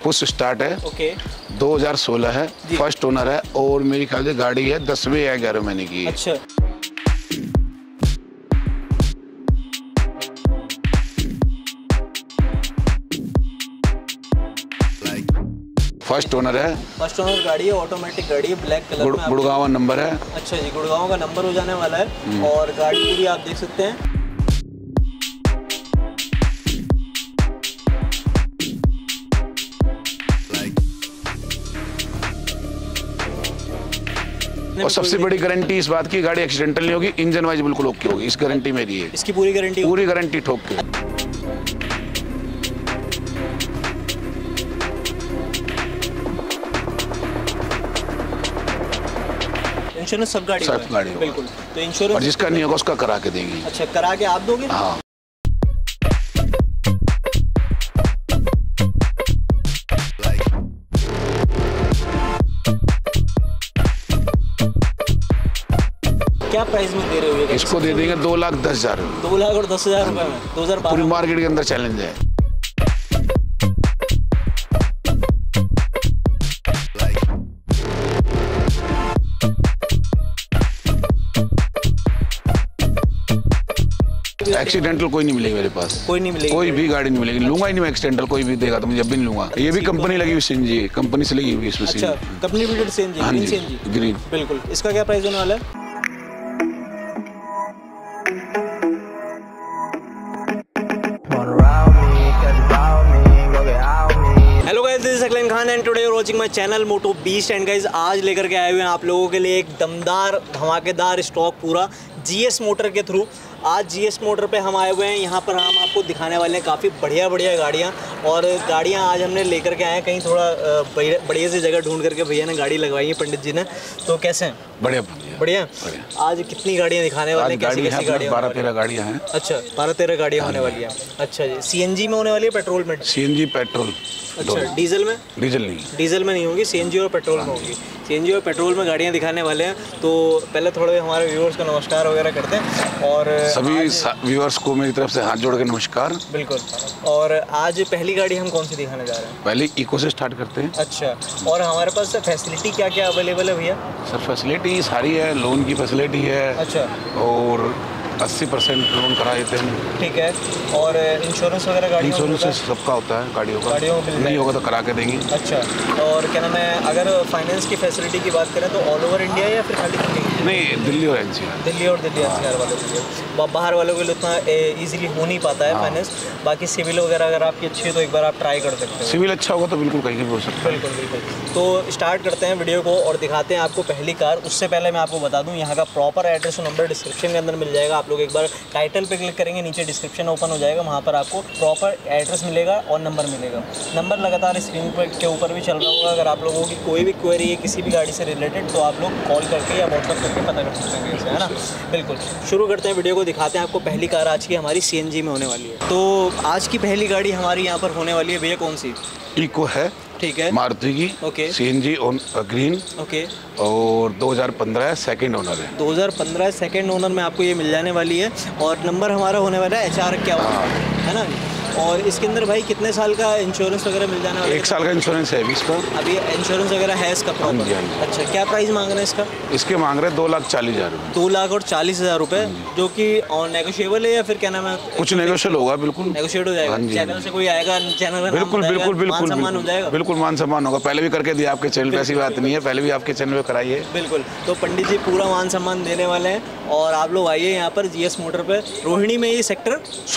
Push start है। Okay. 2016 है, first owner है और मेरी ख्याल से गाड़ी है 10वें या 11वें महीने की। अच्छा। फर्स्ट ओनर है। फर्स्ट ओनर गाड़ी है, ऑटोमेटिक गाड़ी है, ब्लैक कलर में। गुड़गांव नंबर है। अच्छा जी, गुड़गांव का नंबर हो जाने वाला है और गाड़ी पूरी आप देख सकते हैं। और सबसे बड़ी गारंटी इस बात की, गाड़ी एक्सीडेंटल नहीं होगी, इंजन वाइज बिल्कुल ओके होगी, इस गारंटी मेरी है। इसकी पूरी गारंटी? पूरी गारंटी ठोक के। इंश्योरेंस सब गाड़ी बिल्कुल। तो इंश्योरेंस और जिसका नहीं होगा उसका करा के देंगे। अच्छा, करा के आप दोगे? हाँ। क्या प्राइस में दे रहे हो? इसको दे देंगे 2,10,000। 2,10,000 रुपए में 2012। पूरी मार्केट के अंदर चैलेंज है। एक्सीडेंटल कोई नहीं मिलेगी मेरे पास। कोई नहीं मिलेगी? कोई भी गाड़ी नहीं मिलेगी। लूंगा ही नहीं मैं एक्सीडेंटल, कोई भी देगा तो मुझे जब भी नहीं लूंगा। ये भी कंपनी लगी हुई सीएनजी, कंपनी से लगी हुई इसमें। अच्छा, company fitted CNG, green CNG. Green, बिल्कुल। इसका क्या प्राइस होने वाला है? Hello guys, this is Aklen Khan and today you are watching my channel moto beast. And guys, आज लेकर के आए हुए हैं आप लोगों के लिए एक दमदार धमाकेदार स्टॉक पूरा जीएस मोटर के थ्रू। आज जीएस मोटर पे हम आए हुए हैं। यहाँ पर हम आपको दिखाने वाले हैं काफ़ी बढ़िया गाड़ियाँ, और गाड़ियाँ आज हमने लेकर के आए हैं कहीं थोड़ा बढ़िया सी जगह ढूंढ करके। भैया ने गाड़ी लगवाई है, पंडित जी ने। तो कैसे हैं? बढ़िया बढ़िया। आज कितनी गाड़ियाँ दिखाने वाले हैं? कैसी कैसी गाड़ियाँ? 12-13 गाड़ियाँ हैं। अच्छा, 12-13 गाड़ियाँ होने वाली हैं। अच्छा जी, सीएनजी में होने वाली है, पेट्रोल में? CNG petrol. अच्छा, डीजल में? डीजल नहीं, डीजल में नहीं होगी, सीएनजी और पेट्रोल में होगी। सीएनजी और पेट्रोल में गाड़ियाँ दिखाने वाले हैं। तो पहले थोड़े हमारे व्यूअर्स को नमस्कार वगैरह करते हैं। और सभी व्यूअर्स को मेरी तरफ से हाथ जोड़ के नमस्कार। बिल्कुल। और आज पहली गाड़ी हम कौन सी दिखाने जा रहे हैं? पहले इको से स्टार्ट करते हैं। अच्छा, और हमारे पास फैसिलिटी क्या क्या अवेलेबल है भैया? सर फैसिलिटी सारी है, लोन की फैसिलिटी है। अच्छा। और 80% लोन करा देते हैं। ठीक है। और इंश्योरेंस वगैरह गाड़ी? इंश्योरेंस सबका होता है गाड़ियों का, नहीं होगा तो करा के देंगे। अच्छा, और क्या नाम है, अगर फाइनेंस की फैसिलिटी की बात करें तो ऑल ओवर इंडिया या फिर खाली दिल्ली? नहीं, दिल्ली और एनसीआर। दिल्ली और एनसीआर वालों के लिए। बाहर वालों के लिए उतना इजीली हो नहीं पाता है फाइनेंस। बाकी सिविल वगैरह अगर आपकी अच्छी है तो एक बार आप ट्राई कर सकते हैं। सिविल अच्छा होगा तो बिल्कुल कहीं भी हो सकता है। बिल्कुल बिल्कुल। तो स्टार्ट करते हैं वीडियो को और दिखाते हैं आपको पहली कार। उससे पहले मैं आपको बता दूं, यहाँ का प्रॉपर एड्रेस और नंबर डिस्क्रिप्शन के अंदर मिल जाएगा। आप लोग एक बार टाइटल पे क्लिक करेंगे, नीचे डिस्क्रिप्शन ओपन हो जाएगा, वहाँ पर आपको प्रॉपर एड्रेस मिलेगा और नंबर मिलेगा। नंबर लगातार स्क्रीन पर के ऊपर भी चल रहा होगा। अगर आप लोगों की कोई भी क्वेरी है किसी भी गाड़ी से रिलेटेड तो आप लोग कॉल करके या व्हाट्सअप करके पता कर सकते हैं, है ना। बिल्कुल, शुरू करते हैं वीडियो को, दिखाते हैं आपको पहली कार आज की हमारी सीएनजी में होने वाली है। तो आज की पहली गाड़ी हमारी यहाँ पर होने वाली है भैया, कौन सी? इको है। ठीक है, मारुति की। ओके। CNG green. ओके। और 2015 सेकंड ओनर है। 2015 सेकंड ओनर में आपको ये मिल जाने वाली है। और नंबर हमारा होने वाला है HR51, है ना। और इसके अंदर भाई कितने साल का इंश्योरेंस वगैरह मिल जाने वाला है? 1 साल का इंश्योरेंस है अभी इसका। अभी इंश्योरेंस वगैरह है इसका प्रॉपर? अच्छा, क्या प्राइस मांग रहे हैं इसका? इसके मांग रहे हैं 2,40,000 रुपये। 2,40,000 रुपये, जो कि नेगोशिएबल है या फिर क्या नाम है? कुछ नेगोशिएबल होगा, बिल्कुल नेगोशिएट हो जाएगा। चैनल से कोई आएगा, चैनल का बिल्कुल बिल्कुल बिल्कुल मान सम्मान हो जाएगा। बिल्कुल मान सम्मान होगा। पहले भी करके दिया आपके चैनल पे, ऐसी बात नहीं है, पहले भी आपके चैनल पे कराइए। बिल्कुल। तो पंडित जी पूरा मान सम्मान देने वाले हैं। और आप लोग आइए यहाँ पर जीएस मोटर पे, रोहिणी में, ये सेक्टर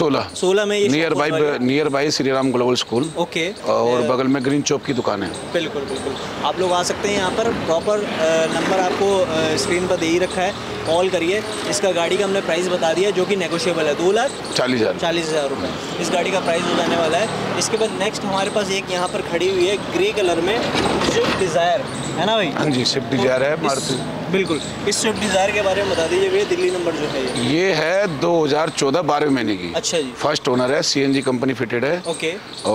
16 में, ये nearby Shri Ram global school. Okay. और बगल में ग्रीन चौक की दुकान है। बिल्कुल बिल्कुल, आप लोग आ सकते हैं यहाँ पर। प्रॉपर नंबर आपको स्क्रीन पर दे ही रखा है, कॉल करिए। इसका गाड़ी का हमने प्राइस बता दिया जो कि नेगोशिएबल है। 2,40,000 रुपये इस गाड़ी का प्राइस हो जाने वाला है। इसके बाद नेक्स्ट हमारे पास एक यहाँ पर खड़ी हुई है ग्रे कलर में स्विफ्ट डिज़ायर, है ना भाई? हाँ जी, स्विफ्ट डिज़ायर है मारुति। बिल्कुल। इस स्विफ्ट डिज़ायर के बारे में बता दीजिए भैया, दिल्ली नंबर जो है ये है 2014 12वें महीने की। अच्छा जी। फर्स्ट ओनर है, सीएनजी कंपनी फिटेड है। ओके।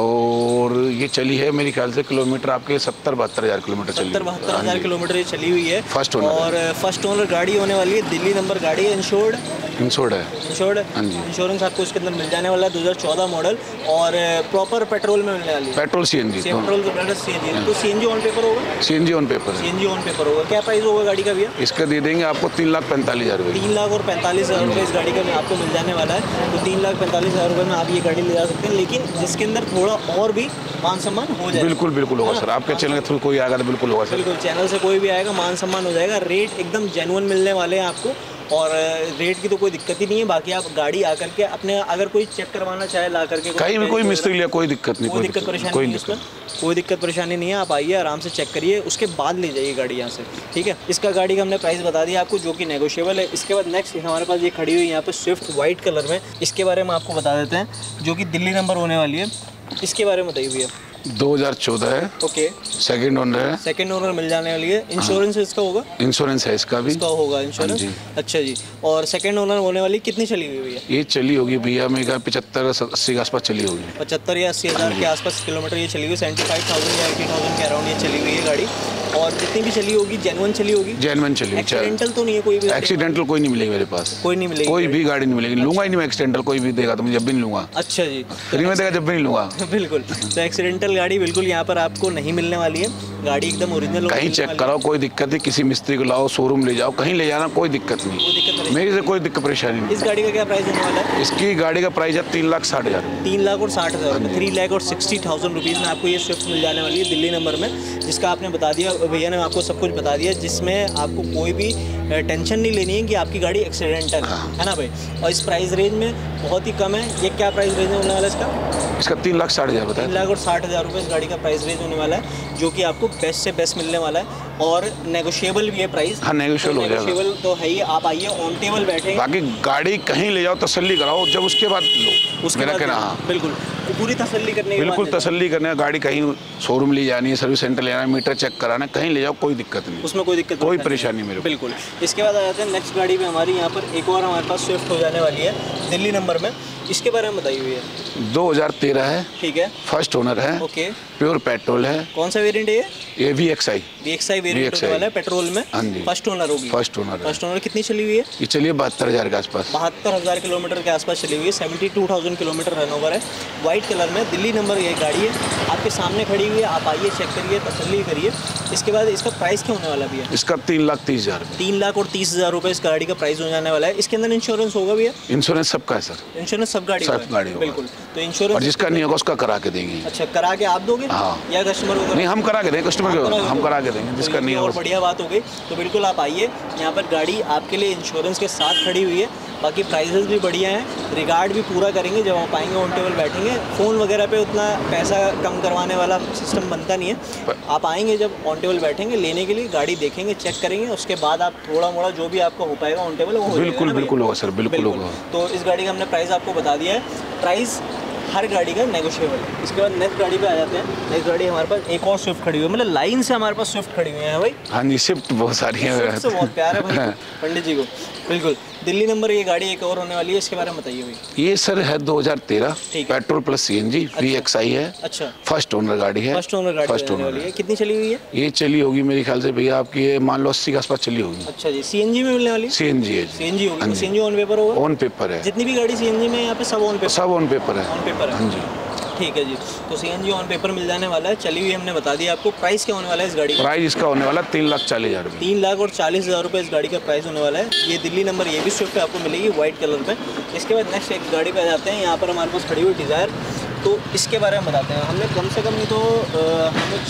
और ये चली है मेरे ख्याल से किलोमीटर आपके 70-72 किलोमीटर चली। 70-72 किलोमीटर ये चली हुई है। First owner. और फर्स्ट ओनर गाड़ी होने वाली है, दिल्ली नंबर गाड़ी है, इंश्योर्ड इंश्योर्ड है। इंश्योर्ड है? हाँ जी। इंश्योरेंस आपको इसके अंदर मिल जाने वाला है, 2014 मॉडल, और प्रॉपर पेट्रोल में मिलने वाली है। पेट्रोल CNG पेट्रोल के ब्लेंडर CNG, तो CNG ऑन पेपर होगा? CNG ऑन पेपर है। CNG ऑन पेपर होगा। क्या प्राइस होगा गाड़ी का भैया? इसका दे देंगे आपको 3,45,000 रुपये। 3,45,000 रुपये इस गाड़ी का आपको मिल जाने वाला है। तो 3,45,000 रुपये में आप ये गाड़ी ले जा सकते हैं, लेकिन जिसके अंदर थोड़ा और भी मान सम्मान हो जाएगा। बिल्कुल बिल्कुल होगा सर, आपके चैनल के थ्रू कोई आएगा तो बिल्कुल होगा सर। बिल्कुल, चैनल से कोई भी आएगा मान सम्मान हो जाएगा। रेट एकदम जेन्युइन मिलने वाले हैं आपको, और रेट की तो कोई दिक्कत ही नहीं है। बाकी आप गाड़ी आकर के अपने अगर कोई चेक करवाना चाहे ला करके कहीं भी कोई मिस्त्री लिया कोई दिक्कत नहीं, कोई दिक्कत परेशानी नहीं है इसमें, कोई दिक्कत परेशानी नहीं है। आप आइए आराम से चेक करिए, उसके बाद ले जाइए गाड़ी यहाँ से, ठीक है। इसका गाड़ी का हमने प्राइस बता दिया आपको, जो कि नेगोशिएबल है। इसके बाद नेक्स्ट हमारे पास ये खड़ी हुई यहाँ पे स्विफ्ट वाइट कलर में, इसके बारे में आपको बता देते हैं, जो कि दिल्ली नंबर होने वाली है। इसके बारे में बताइए भैया। 2014 है। ओके, सेकंड ओनर है। सेकंड ओनर मिल जाने वाली है। इंश्योरेंस इसका होगा? इंश्योरेंस है इसका भी। इसका होगा इंश्योरेंस? अच्छा जी। और सेकंड ओनर होने वाली कितनी चली हुई भैया? ये चली होगी भैया मेरा 75-80 के आसपास चली होगी। 75 या 80 हज़ार के आसपास किलोमीटर ये चली हुई। 75,000 या 80,000 के अराउंड ये चली हुई है गाड़ी। और जितनी भी चली होगी जेन्युइन चली होगी? जेन्युइन चली। एक्सीडेंटल तो नहीं है कोई भी? एक्सीडेंटल कोई नहीं मिलेगी मेरे पास, कोई नहीं मिलेगी, कोई भी गाड़ी नहीं मिलेगी। लूंगा ही नहीं मैं एक्सीडेंटल, कोई भी देगा तो मैं जब भी नहीं लूंगा। अच्छा जी, फ्री में देगा जब भी नहीं लूंगा। बिल्कुल, तो एक्सीडेंटल गाड़ी बिल्कुल यहाँ पर आपको नहीं मिलने वाली है। गाड़ी एकदम ओरिजिनल। कहीं चेक कराओ, कोई दिक्कत नहीं, किसी मिस्त्री को लाओ, शोरूम ले जाओ, कहीं ले जाना कोई दिक्कत नहीं, मेरी से कोई दिक्कत परेशानी नहीं। इस गाड़ी का क्या प्राइस होने वाला है? इसकी गाड़ी का प्राइस है 3,60,000। 3,60,000 रुपये, 3,60,000 रुपीज़ में आपको ये स्विफ्ट मिल जाने वाली है दिल्ली नंबर में, जिसका आपने बता दिया, भैया ने आपको सब कुछ बता दिया, जिसमें आपको कोई भी टेंशन नहीं लेनी है कि आपकी गाड़ी एक्सीडेंटल है ना भाई। और इस प्राइस रेंज में बहुत ही कम है। ये क्या प्राइस रेंज होने वाला है इसका? 3,60,000 बताया। 3,60,000 रुपये इस गाड़ी का प्राइस रेंज होने वाला है, जो कि आपको बेस्ट से बेस्ट मिलने वाला है। और नेगोशिएबल भी है प्राइस। हाँ, नेगोशिएबल हो जाएगा। नेगोशिएबल तो है ही, आप आइए ऑन टेबल बैठे। बाकी गाड़ी कहीं ले जाओ तसल्ली कराओ, जब उसके बाद लो, उसके बाद बिल्कुल पूरी तसल्ली करने के बाद, बिल्कुल तसल्ली करने। गाड़ी कहीं शोरूम ले जानी है, सर्विस सेंटर ले जाना है, मीटर चेक कराना है, कहीं ले जाओ कोई दिक्कत नहीं, उसमें कोई दिक्कत कोई परेशानी मेरे को। बिल्कुल। इसके बाद आ जाते हैं नेक्स्ट गाड़ी में हमारी यहाँ पर एक और हमारे पास स्विफ्ट हो जाने वाली है दिल्ली नंबर में। इसके बारे में बताइए भैया। 2013 है, ठीक है, फर्स्ट ओनर है, ओके, प्योर पेट्रोल है। कौन सा वेरिएंट है ये? VXI वेरिएंट होने वाला है, पेट्रोल में। हाँ जी, फर्स्ट ओनर होगी। First owner. फर्स्ट ओनर कितनी चली हुई है? ये चलिए 72,000 के आसपास। 72,000 किलोमीटर के आसपास चली हुई है। 72,000 किलोमीटर रन ओवर है। व्हाइट कलर में दिल्ली नंबर ये गाड़ी है, आपके सामने खड़ी हुई है। आप आइए, चेक करिए, तसल्ली करिए। इसके बाद इसका प्राइस क्या होने वाला भैया? इसका 3,30,000। 3,30,000 रुपये इस गाड़ी का प्राइस हो जाने वाला है। इसके अंदर इंश्योरेंस होगा भैया? इंश्योरेंस सबका है सर। इंश्योरेंस सब गाड़ी गाड़ी बिल्कुल। तो इंश्योरेंस, और जिसका नहीं होगा उसका करा के देंगे। अच्छा, करा के आप दोगे? हाँ, या कस्टमर होगा? नहीं, हम करा के देंगे, कस्टमर को हम करा के देंगे, जिसका नहीं और होगा। बढ़िया बात हो गई। तो बिल्कुल आप आइए, यहाँ पर गाड़ी आपके लिए इंश्योरेंस के साथ खड़ी हुई है। बाकी प्राइसेस भी बढ़िया हैं, रिगार्ड भी पूरा करेंगे जब आप आएंगे, ऑन टेबल बैठेंगे। फ़ोन वगैरह पे उतना पैसा कम करवाने वाला सिस्टम बनता नहीं है। आप आएंगे जब ऑन टेबल बैठेंगे लेने के लिए, गाड़ी देखेंगे, चेक करेंगे, उसके बाद आप थोड़ा मोड़ा जो भी आपका हो पाएगा ऑन टेबल वो हो जाएगा। बिल्कुल होगा सर, बिल्कुल होगा। तो इस गाड़ी का हमने प्राइस आपको बता दिया है। प्राइस हर गाड़ी का नेगोशिएबल है। इसके बाद नेक्स्ट गाड़ी पे आ जाते हैं। नेक्स्ट गाड़ी हमारे पास एक और स्विफ्ट खड़ी हुई है, मतलब लाइन से हमारे पास स्विफ्ट खड़ी हुई है भाई। हाँ जी, स्विफ्ट बहुत सारी है, स्विफ्ट से बहुत प्यार है भाई पंडित जी को। बिल्कुल, दिल्ली नंबर ये गाड़ी एक और होने वाली है, इसके बारे में बताइए भाई। ये सर है 2013, पेट्रोल प्लस CNG, VXI है। अच्छा, फर्स्ट ओनर गाड़ी है। फर्स्ट ओनर गाड़ी होने वाली है। कितनी चली हुई है? ये चली होगी मेरे ख्याल से भैया आपकी, ये मान लो 80 के आसपास चली होगी। अच्छा जी, CNG में मिलने वाली है? CNG है। CNG होगी। CNG ऑन पेपर होगा? ऑन पेपर है। जितनी भी गाड़ी CNG में यहाँ पे सब ऑन पेपर? सब ऑन पेपर है। ऑन पेपर है, हाँ जी, ठीक है जी। तो CNG ऑन पेपर मिल जाने वाला है। चली हुई हमने बता दिया आपको। प्राइस क्या होने वाला है इस गाड़ी का? प्राइस इसका होने वाला 3,40,000 रुपये। 3,40,000 रुपये इस गाड़ी का प्राइस होने वाला है। ये दिल्ली नंबर, ये भी स्विफ्ट आपको मिलेगी व्हाइट कलर में। इसके बाद नेक्स्ट एक गाड़ी पे आ जाते हैं। यहाँ पर हमारे पास खड़ी हुई डिज़ायर, तो इसके बारे में बताते हैं। हमने कम से कम नहीं तो हमें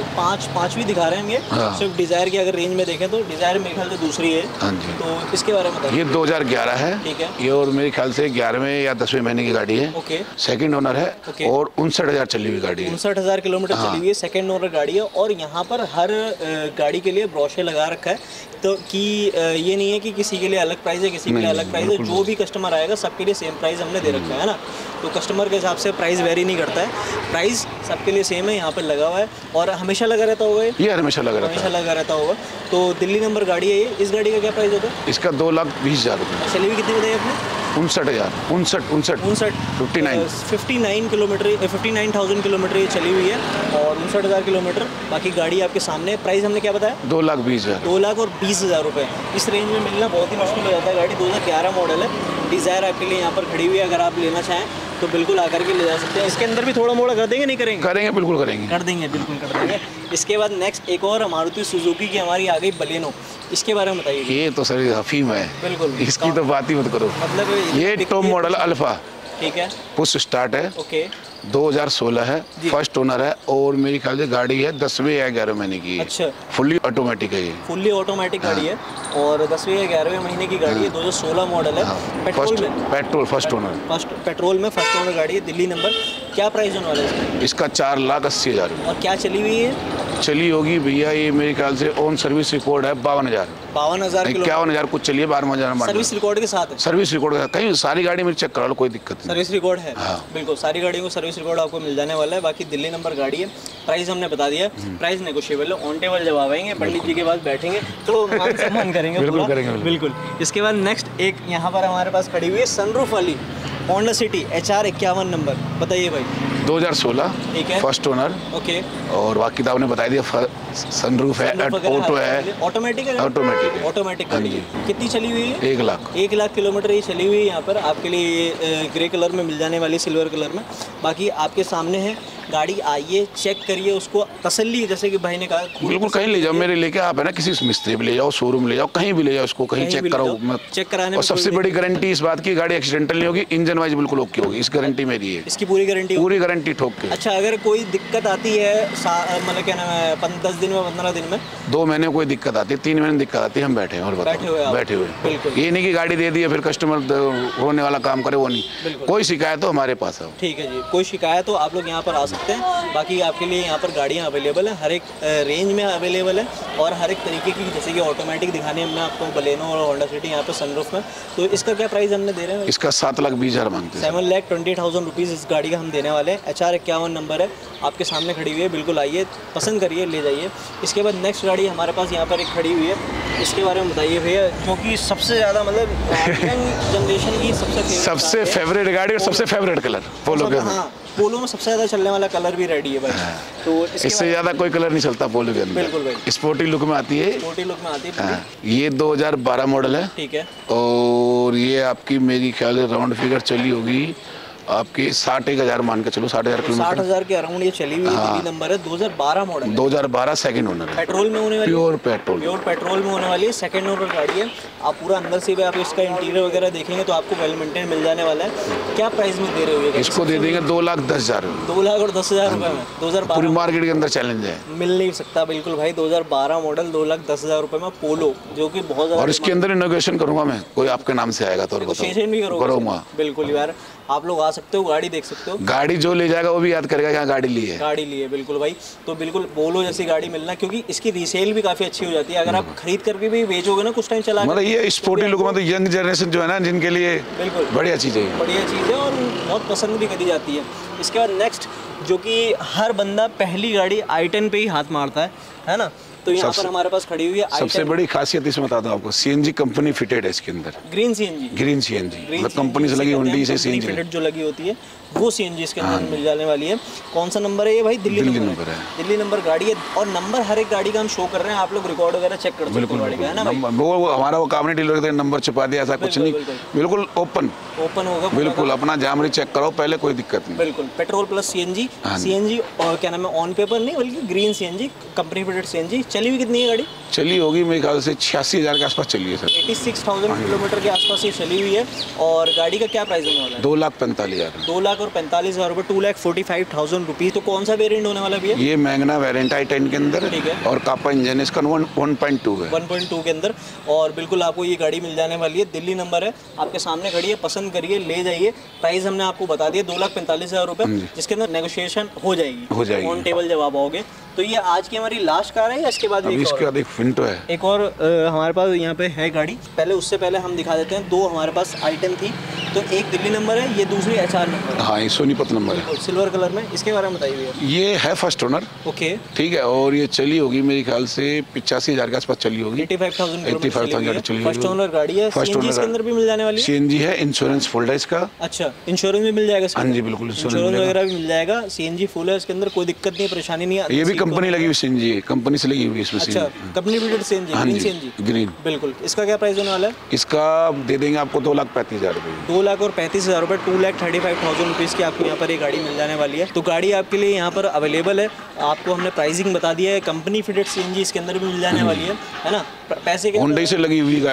4-5 भी दिखा रहे हैं ये। हाँ। सिर्फ डिज़ायर की अगर रेंज में देखें तो डिज़ायर मेरे ख्याल से दूसरी है। हाँ जी, तो इसके बारे में बताइए। ये 2011 है। ठीक है, ये और मेरे ख्याल से 11वें या 10वें महीने की गाड़ी है। ओके, सेकंड ओनर है। ओके। और 59,000 चली हुई गाड़ी है। 59,000 किलोमीटर चली हुई है। सेकंड ओनर गाड़ी है। और यहाँ पर हर गाड़ी के लिए ब्रोशर लगा रखा है, तो कि ये नहीं है कि किसी के लिए अलग प्राइस है, किसी के लिए अलग प्राइस है। जो भी कस्टमर आएगा सबके लिए सेम प्राइस हमने दे रखा है ना। तो कस्टमर के हिसाब से प्राइस वेरी नहीं करता है, प्राइस सबके लिए सेम है। यहाँ पर लगा हुआ है और हमेशा लगा रहता होगा ये हमेशा लगा रहता होगा। तो दिल्ली नंबर गाड़ी है ये। इस गाड़ी का क्या प्राइस होगा? इसका 2,20,000 रुपये। चली हुई कितनी बताइए आपने? 59 किलोमीटर, 59,000 किलोमीटर ये चली हुई है और 59,000 किलोमीटर। बाकी गाड़ी आपके सामने। प्राइस हमने क्या बताया? 2,20,000। 2,20,000 रुपये। इस रेंज में मिलना बहुत ही मुश्किल हो जाता है। गाड़ी 2011 मॉडल है। डिज़ायर आपके लिए यहाँ पर खड़ी हुई है, अगर आप लेना चाहें तो बिल्कुल आकर के ले जा सकते हैं। इसके अंदर भी थोड़ा मोड़ा कर देंगे, नहीं करेंगे? करेंगे, बिल्कुल करेंगे। कर देंगे, बिल्कुल कर देंगे। इसके बाद नेक्स्ट एक और मारुति सुजुकी की हमारी आ गई बलेनो, इसके बारे में बताइए। ये तो सर अफीम है, बिल्कुल, इसकी तो बात ही मत करो। मतलब ये टॉप मॉडल अल्फा, ठीक है, पुश स्टार्ट है, ओके, 2016 है, फर्स्ट ओनर है और मेरी ख्याल से गाड़ी है 10वें या 11वें महीने की है। अच्छा, फुल्ली ऑटोमेटिक है ये, फुल्ली ऑटोमेटिक गाड़ी है और 10वें या 11वें महीने की गाड़ी है, 2016 मॉडल है। पेट्रोल में, पेट्रोल फर्स्ट ओनर, पेट्रोल में फर्स्ट ओनर गाड़ी है, दिल्ली नंबर। क्या प्राइस होने वाला है इसका? 4,80,000। और क्या चली हुई है? चली होगी भैया ये मेरे ख्याल से ऑन सर्विस रिकॉर्ड है 52,000, 52,000 कुछ चलिए 12,000 सर्विस रिकॉर्ड के साथ है। सर्विस रिकॉर्ड कहीं सारी गाड़ी में चेक करा लो, कोई दिक्कत नहीं। सर्विस रिकॉर्ड है, हाँ। बिल्कुल सारी गाड़ियों को सर्विस रिकॉर्ड आपको मिल जाने वाला है। बाकी दिल्ली नंबर गाड़ी है, प्राइस हमने बता दिया, प्राइस नेगोशिएबल है, ऑन टेबल जब आएंगे पंडित जी के पास बैठेंगे तो मान सम्मान करेंगे। बिल्कुल करेंगे, बिल्कुल। इसके बाद नेक्स्ट एक यहाँ पर हमारे पास खड़ी हुई है सनरूफ वाली होंडा सिटी HR 51 नंबर, बताइए भाई। 2016, ठीक है, फर्स्ट ओनर, ओके, और बाकी तो आपने बता दिया, सनरूफ है, ऑटो है, ऑटोमेटिक है, ऑटोमेटिक गाड़ी है। कितनी चली हुई है? 1 लाख किलोमीटर ये चली हुई है। यहाँ पर आपके लिए ये ग्रे कलर में मिल जाने वाली, सिल्वर कलर में। बाकी आपके सामने है गाड़ी, आइए चेक करिए उसको, तसल्ली, जैसे कि भाई ने कहा बिल्कुल कहीं ले जाओ, मेरे लेके आप है ना, किसी मिस्त्री भी ले जाओ, शोरूम ले जाओ, कहीं भी ले जाओ, उसको कहीं चेक कराओ मत, चेक कराने। और सबसे बड़ी गारंटी इस बात की, गाड़ी एक्सीडेंटल नहीं होगी, इंजन वाइज बिल्कुल ओके होगी, इस गारंटी मेरी है, इसकी पूरी गारंटी ठोक के। अच्छा, अगर कोई दिक्कत आती है मतलब क्या नाम है, 10 दिन में, 15 दिन में, 2 महीने कोई दिक्कत आती है, 3 महीने दिक्कत आती है, हम बैठे हैं और बैठे हुए बिल्कुल। ये नहीं कि गाड़ी दे दी है फिर कस्टमर रोने वाला काम करे, वो नहीं, कोई शिकायत हो हमारे पास है। ठीक है जी, कोई शिकायत हो आप लोग यहाँ पर आ सकते हैं। बाकी आपके लिए यहाँ पर गाड़ियाँ अवेलेबल है, हर एक रेंज में अवेलेबल है और हर एक तरीके की, जैसे कि ऑटोमेटिक दिखाने हमने आपको बलेनो और होंडा सिटी यहाँ पर सनरूफ में। तो इसका क्या प्राइस हमने दे रहे हैं? इसका 7,20,000 मांगते हैं। 7,20,000 रुपीज़ इस गाड़ी का हम देने वाले हैं। HR 51 नंबर है, आपके सामने खड़ी हुई है, बिल्कुल आइए, पसंद करिए, ले जाइए। इसके बाद नेक्स्ट गाड़ी हमारे पास यहाँ पर एक खड़ी हुई है, इसके बारे में बताइए भैया, क्योंकि सबसे ज़्यादा मतलब यंग जनरेशन की सबसे फेवरेट गाड़ी और सबसे फेवरेट कलर पोलो के। हाँ, पोलो में सबसे ज़्यादा चलने वाला कलर भी रेडी है भाई। तो इससे ज़्यादा कोई कलर नहीं चलता पोलो के अंदर। बिल्कुल भाई, स्पोर्टी लुक में आती है, स्पोर्टी लुक में आती है। ये 2012 मॉडल है, ठीक है, और ये आपकी मेरी ख्याल है राउंड फिगर चली होगी आपकी 61,000 मान के चलो, 60,000 किलोमीटर, 60,000 के अराउंड ये चली हुई। दिल्ली नंबर है, 2012 मॉडल, 2012 सेकंड ओनर है, पेट्रोल में होने वाली, प्योर पेट्रोल में होने वाली है, सेकंड ओनर गाड़ी है। आप पूरा अंदर से भी आप इसका इंटीरियर वगैरह देखेंगे तो आपको वेल मेंटेन मिल जाने वाला है। क्या प्राइस में दे रहे हो? इसको दे देंगे 2,10,000, 2,10,000 रुपए में। 2012 पूरी मार्केट के अंदर चैलेंज है, मिल नहीं सकता। बिल्कुल भाई, 2012 मॉडल 2,10,000 रुपए में पोलो, जो कि बहुत ज़्यादा, और इसके अंदर इनोवेशन करूंगा मैं, कोई आपके नाम से आएगा तो भी करूंगा। बिल्कुल यार, आप लोग आ सकते हो, गाड़ी देख सकते हो, गाड़ी जो ले जाएगा वो भी याद करेगा यहाँ गाड़ी ली है, बिल्कुल भाई। तो बिल्कुल पोलो जैसी गाड़ी मिलना, क्योंकि इसकी रीसेल भी काफ़ी अच्छी हो जाती है, अगर आप खरीद करके भी बेचोगे ना कुछ टाइम चला, मतलब ये स्पोर्टी लुक में तो यंग जनरेशन जो है ना, जिनके लिए बिल्कुल बढ़िया चीज़ है, और बहुत पसंद भी करी जाती है। इसके बाद नेक्स्ट, जो कि हर बंदा पहली गाड़ी i10 पे ही हाथ मारता है ना, तो यहाँ पर हमारे पास खड़ी हुई है सबसे बड़ी खासियत इसमें बताता हूँ आपको, CNG कंपनी फिटेड है इसके अंदर, ग्रीन CNG मतलब कंपनी से लगी, हुंडई से CNG फिटेड जो लगी होती है वो CNG इसके अंदर मिल जाने वाली है। कौन सा नंबर है ये भाई? दिल्ली नंबर है, दिल्ली नंबर गाड़ी है, और नंबर हर एक गाड़ी का हम शो कर रहे हैं, आप लोग रिकॉर्ड वगैरह चेक कर सकते हो गाड़ी का, है ना भाई? वो हमारा वो काम नहीं, डीलर के नंबर छुपा दिया, ऐसा कुछ नहीं, बिल्कुल ओपन होगा, बिल्कुल अपना जामरी चेक करो पहले, कोई दिक्कत नहीं। बिल्कुल, पेट्रोल प्लस CNG और क्या नाम है, ऑन पेपर नहीं बल्कि green CNG, company fitted CNG। चली हुई कितनी है गाड़ी? चली होगी मेरे ख्याल से 86,000 के आसपास चली है सर, 86,000 किलोमीटर के आसपास ये चली हुई है। और गाड़ी का क्या प्राइस होने वाला है? 2,45,000, 2,45,000 रुपये, 2,45,000 रुपीज़। तो कौन सा वेरिएंट होने वाला भी है? ये मैग्ना वेरिएंट i10 के अंदर, ठीक है, और कापा इंजन इसका 1.2 है, 1.2 के अंदर। और बिल्कुल आपको ये गाड़ी मिल जाने वाली है, दिल्ली नंबर है, आपके सामने खड़ी है, पसंद करिए, ले जाइए। प्राइस हमने आपको बता दिया 2,45,000 रुपये, जिसके अंदर नेगोशिएशन हो जाएगी ऑन टेबल जब आप आओगे। तो ये आज की हमारी लास्ट कार है या इसके बाद भी? इसके बाद एक फिंटो है, एक और हमारे पास यहाँ पे है गाड़ी। पहले उससे पहले हम दिखा देते हैं, 2 हमारे पास i10 थी, तो एक दिल्ली नंबर है, ये दूसरी HR नंबर है। हाँ, ये सोनीपत नंबर है, सिल्वर कलर में। इसके बारे में बताइए भैया। ये है फर्स्ट ओनर। ओके, ठीक है, और ये चली होगी मेरे ख्याल से 85,000 के आसपास चली होगी। 85,000 चली फर्स्ट ओनर गाड़ी है। फर्स्ट CNG इसके अंदर भी मिल जाने वाली है। CNG है, इंश्योरेंस फुल है इसका। अच्छा, इंश्योरेंस भी मिल जाएगा? हाँ जी, बिल्कुल इंश्योरेंस वगैरह भी मिल जाएगा। CNG फुल है, इसके अंदर कोई दिक्कत नहीं है, परेशानी नहीं है। ये भी कंपनी लगी हुई CNG है, कंपनी से लगी हुई इसमें। अच्छा, company fitted CNG, green CNG। Green, बिल्कुल। इसका क्या प्राइस होने वाला है? इसका दे देंगे आपको 2,35,000 रुपये। 2,35,000 रुपये, 2,35,000 रुपीज़ की आपको यहाँ पर ये गाड़ी मिल जाने वाली है। तो गाड़ी आपके लिए यहाँ पर अवेलेबल है। आपको हमने प्राइसिंग बता दिया है। कंपनी फिटेड CNG इसके अंदर भी मिल जाने वाली है ना? पैसे के होंडा से लगी हुई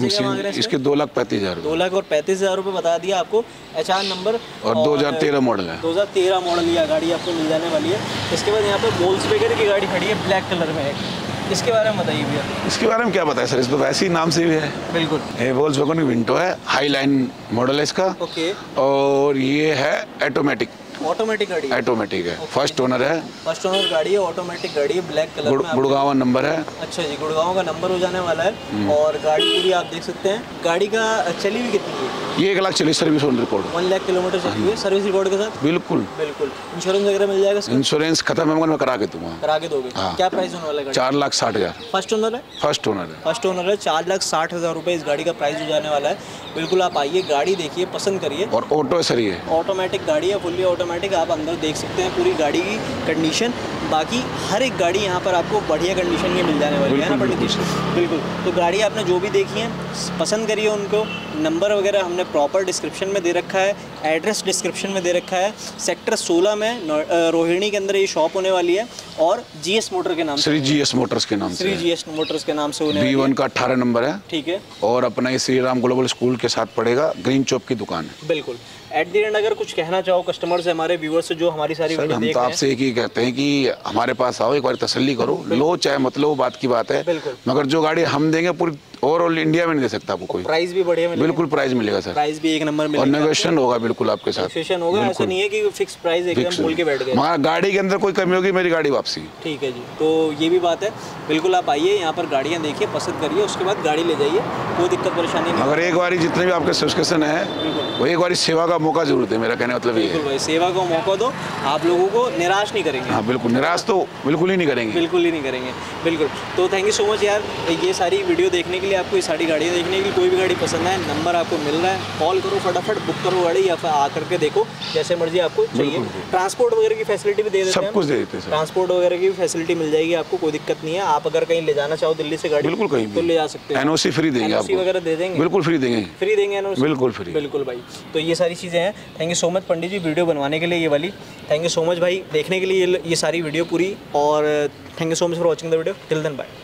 इसके 2,35,000। 2,35,000 रुपये बता दिया आपको। HR नंबर और 2013 मॉडल है। 2013 मॉडल यह गाड़ी आपको मिल जाने वाली है। इसके बाद यहाँ पर वोल्क्सवैगन की गाड़ी खड़ी है ब्लैक कलर में है। इसके बारे में बताइए भैया। इसके बारे में क्या बताएं सर, इस तो वैसे ही नाम से भी है। बिल्कुल, ये वोल्क्सवैगन की विंटो है, हाई लाइन मॉडल है इसका। ओके, और ये है ऑटोमेटिक गाड़ी है। ऑटोमेटिक है, फर्स्ट ओनर है। फर्स्ट ओनर गाड़ी है, ऑटोमेटिक गाड़ी है, ब्लैक कलर में। गुड़गांव नंबर है। अच्छा जी, गुड़गांव का नंबर हो जाने वाला है। और गाड़ी पूरी आप देख सकते हैं। गाड़ी का चली हुई कितनी है? ये 1 लाख चली service on record. 1 lakh kilometre चली हुई है सर्विस रिकॉर्ड के साथ। बिल्कुल बिल्कुल। इंश्योरेंस वगैरह मिल जाएगा? इंश्योरेंस खत्म है, मैं करा के दूंगा। करा के दोगे? हाँ। क्या प्राइस होने वाला है? 4,60,000। फर्स्ट ओनर है? फर्स्ट ओनर है। फर्स्ट ओनर है, 4,60,000 रुपये इस गाड़ी का प्राइस हो जाने वाला है। बिल्कुल, आप आइए, गाड़ी देखिए, पसंद करिए। और ऑटो सही है, ऑटोमेटिक गाड़ी है, फुल्ली ऑटोमेटिक। आप अंदर देख सकते हैं पूरी गाड़ी की कंडीशन। बाकी हर एक गाड़ी यहाँ पर आपको बढ़िया कंडीशन में मिल जाने वाली है ना पंडित जी? बिल्कुल। तो गाड़ी आपने जो भी देखी है पसंद करिए उनको। नंबर वगैरह हमने प्रॉपर डिस्क्रिप्शन में दे रखा है, एड्रेस डिस्क्रिप्शन में दे रखा है। सेक्टर 16 में रोहिणी के अंदर ये शॉप होने वाली है। और GS मोटर के नाम से, श्री GS मोटर्स के नाम से, श्री GS मोटर्स के नाम से होने वाली है। B1 का 18 नंबर है। ठीक है। और अपना ये श्री राम ग्लोबल स्कूल के साथ पड़ेगा, ग्रीन चौक की दुकान है। बिल्कुल। एट दी एंड अगर कुछ कहना चाहो कस्टमर से, हमारे व्यूअर्स से जो हमारी सारी वीडियो हम तो आपसे एक ही कहते हैं कि हमारे पास आओ, एक बार तसल्ली करो, लो चाहे मत लो, बात की बात है। बिल्कुल। मगर जो गाड़ी हम देंगे पूरी ओवरऑल इंडिया में नहीं दे सकता आपको कोई। प्राइस भी बढ़िया मिलेगा। बिल्कुल प्राइस मिलेगा सर, प्राइस भी एक नंबर मिलेगा। और नेगोशिएशन होगा बिल्कुल आपके साथ। नेगोशिएशन होगा, ऐसा नहीं है कि फिक्स प्राइस एकदम बोल के बैठ गए। हमारा गाड़ी के अंदर कोई कमी होगी, मेरी गाड़ी वापसी। ठीक है जी, तो ये भी बात है। बिल्कुल, आप आइए यहाँ पर, गाड़ियाँ देखिए, पसंद करिए, उसके बाद गाड़ी ले जाइए, कोई दिक्कत परेशानी नहीं। अगर एक बारी जितने भी आपके सब्सक्रिप्शन है, वो एक बारी सेवा का मौका जरूर दे, मेरा कहने का मतलब ये है। बिल्कुल भाई, सेवा का मौका दो, आप लोगों को निराश नहीं करेंगे। हाँ बिल्कुल, निराश तो बिल्कुल ही नहीं करेंगे। बिल्कुल ही नहीं करेंगे। बिल्कुल। तो थैंक यू सो मच यार, ये सारी वीडियो देखने के लिए, आपको ये सारी गाड़ियाँ देखने के लिए। कोई भी गाड़ी पसंद है, नंबर आपको मिल रहा है, कॉल करो, फटाफट बुक करो गाड़ी, या फिर आकर के देखो, जैसे मर्जी आपको चाहिए। ट्रांसपोर्ट वगैरह की फैसिलिटी भी दे देते हैं, सब कुछ दे देते हैं। ट्रांसपोर्ट वगैरह की भी फैसिलिटी मिल जाएगी आपको, कोई दिक्कत नहीं है। आप अगर कहीं ले जाना चाहो दिल्ली से गाड़ी, बिल्कुल कहीं तो ले जा सकते हैं। NOC फ्री देंगे आपको, वगैरह दे देंगे, बिल्कुल फ्री देंगे। फ्री देंगे NOC, बिल्कुल फ्री। बिल्कुल भाई। तो ये सारी चीज़ें हैं। Thank you so much Pandit ji video बनवाने के लिए, ये वाली। थैंक यू सो मच भाई देखने के लिए ये सारी वीडियो पूरी। और thank you so much for watching the video. Till then bye.